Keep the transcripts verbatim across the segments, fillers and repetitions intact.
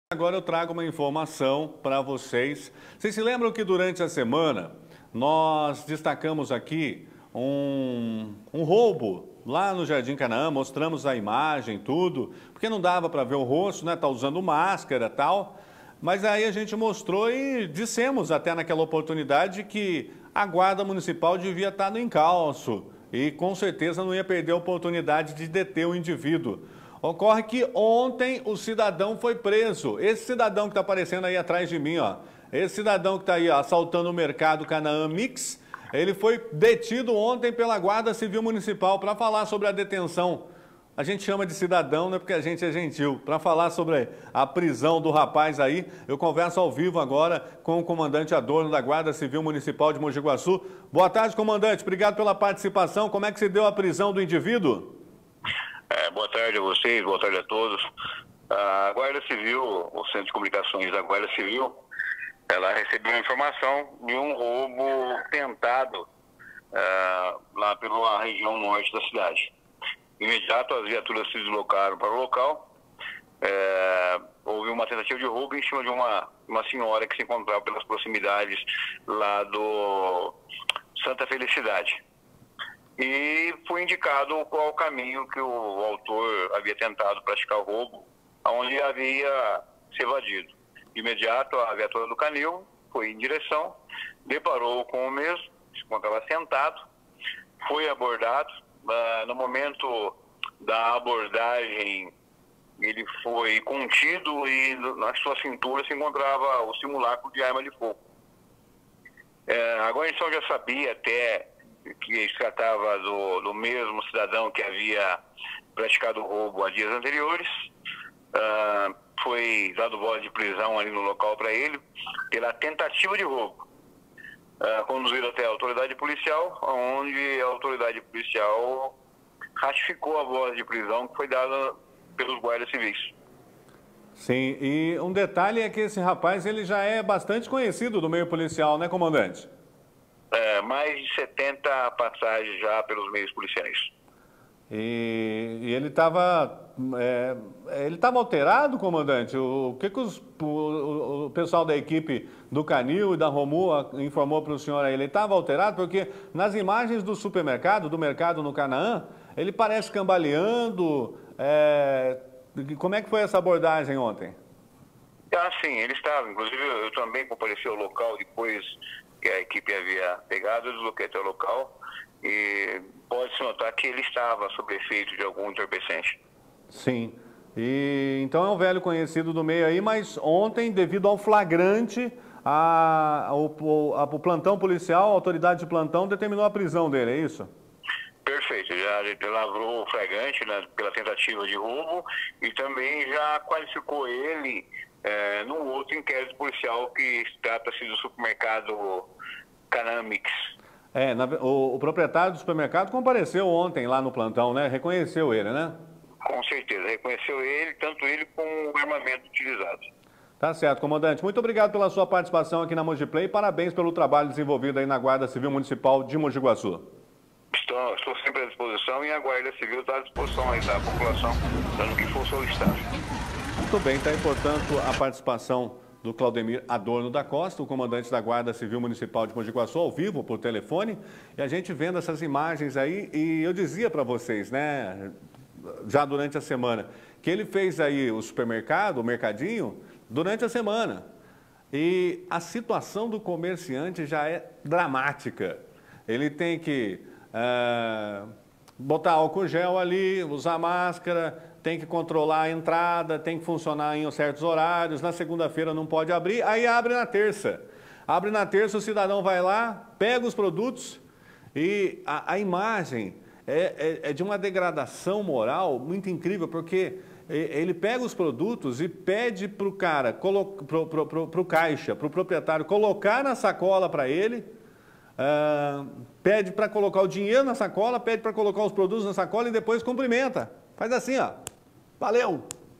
Agora eu trago uma informação para vocês. Vocês se lembram que durante a semana nós destacamos aqui um, um roubo lá no Jardim Canaã, mostramos a imagem, tudo, porque não dava para ver o rosto, né? Tá usando máscara e tal. Mas aí a gente mostrou e dissemos até naquela oportunidade que a Guarda Municipal devia estar no encalço e com certeza não ia perder a oportunidade de deter o indivíduo. Ocorre que ontem o cidadão foi preso. Esse cidadão que está aparecendo aí atrás de mim, ó. Esse cidadão que está aí ó, assaltando o mercado Canaã Mix, ele foi detido ontem pela Guarda Civil Municipal para falar sobre a detenção. A gente chama de cidadão, não é porque a gente é gentil. Para falar sobre a prisão do rapaz aí, eu converso ao vivo agora com o comandante Adorno da Guarda Civil Municipal de Mogi Guaçu. Boa tarde, comandante. Obrigado pela participação. Como é que se deu a prisão do indivíduo? É, boa tarde a vocês, boa tarde a todos. A Guarda Civil, o Centro de Comunicações da Guarda Civil, ela recebeu uma informação de um roubo tentado uh, lá pela região norte da cidade. Imediato, as viaturas se deslocaram para o local. É, houve uma tentativa de roubo em cima de uma, uma senhora que se encontrava pelas proximidades lá do Santa Felicidade. E foi indicado qual o caminho que o autor havia tentado praticar o roubo, onde havia se evadido. De imediato, a viatura do canil foi em direção, deparou com o mesmo, se encontrava sentado, foi abordado. Uh, no momento da abordagem, ele foi contido e na sua cintura se encontrava o simulacro de arma de fogo. Uh, a guarnição já sabia até que se tratava do, do mesmo cidadão que havia praticado o roubo há dias anteriores. Uh, foi dado voz de prisão ali no local para ele pela tentativa de roubo. Uh, conduzido até a autoridade policial, onde a autoridade policial ratificou a voz de prisão que foi dada pelos guardas civis. Sim, e um detalhe é que esse rapaz ele já é bastante conhecido do meio policial, né, comandante? É, mais de setenta passagens já pelos meios policiais. E, e ele estava é, ele estava alterado, comandante? O, o que, que os, o, o pessoal da equipe do Canil e da Romu informou para o senhor aí? Ele estava alterado? Porque nas imagens do supermercado, do mercado no Canaã, ele parece cambaleando. É, como é que foi essa abordagem ontem? Ah, sim, ele estava. Inclusive, eu também compareci ao local depois que a equipe havia pegado, eu desloquei até o local. E pode-se notar que ele estava sob efeito de algum entorpecente. Sim. E, então é um velho conhecido do meio aí, mas ontem, devido ao flagrante, a, o, a, o plantão policial, a autoridade de plantão, determinou a prisão dele, é isso? Perfeito. Já lavrou o flagrante, né, pela tentativa de roubo e também já qualificou ele é, num outro inquérito policial que trata-se do supermercado Canaã Mix. É, na, o, o proprietário do supermercado compareceu ontem lá no plantão, né? Reconheceu ele, né? Com certeza, reconheceu ele, tanto ele como o armamento utilizado. Tá certo, comandante. Muito obrigado pela sua participação aqui na Mogi Play. Parabéns pelo trabalho desenvolvido aí na Guarda Civil Municipal de Mogi Guaçu. Estou, estou sempre à disposição e a Guarda Civil está à disposição aí da população, dando o que for solicitado. Muito bem, está aí, portanto, a participação do Claudemir Adorno da Costa, o comandante da Guarda Civil Municipal de Mogi Guaçu, ao vivo, por telefone, e a gente vendo essas imagens aí, e eu dizia para vocês, né, já durante a semana, que ele fez aí o supermercado, o mercadinho, durante a semana. E a situação do comerciante já é dramática. Ele tem que uh, botar álcool gel ali, usar máscara, tem que controlar a entrada, tem que funcionar em certos horários, na segunda-feira não pode abrir, aí abre na terça. Abre na terça, o cidadão vai lá, pega os produtos e a, a imagem é, é, é de uma degradação moral muito incrível, porque ele pega os produtos e pede para o cara, para o caixa, para o proprietário, colocar na sacola para ele, uh, pede para colocar o dinheiro na sacola, pede para colocar os produtos na sacola e depois cumprimenta. Faz assim, ó. Valeu!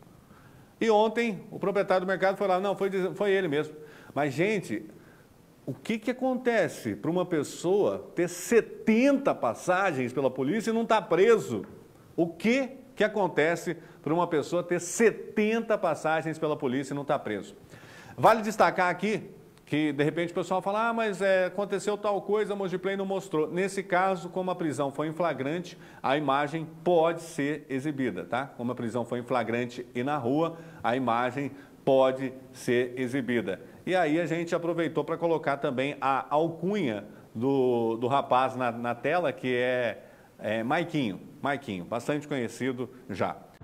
E ontem o proprietário do mercado foi lá, não, foi, foi ele mesmo. Mas, gente, o que, que acontece para uma pessoa ter setenta passagens pela polícia e não estar preso? O que que acontece por uma pessoa ter setenta passagens pela polícia e não estar preso. Vale destacar aqui que, de repente, o pessoal fala, ah, mas é, aconteceu tal coisa, a Mogiplay não mostrou. Nesse caso, como a prisão foi em flagrante, a imagem pode ser exibida, tá? Como a prisão foi em flagrante e na rua, a imagem pode ser exibida. E aí a gente aproveitou para colocar também a alcunha do, do rapaz na, na tela, que é, é Maiquinho, Maiquinho, bastante conhecido já.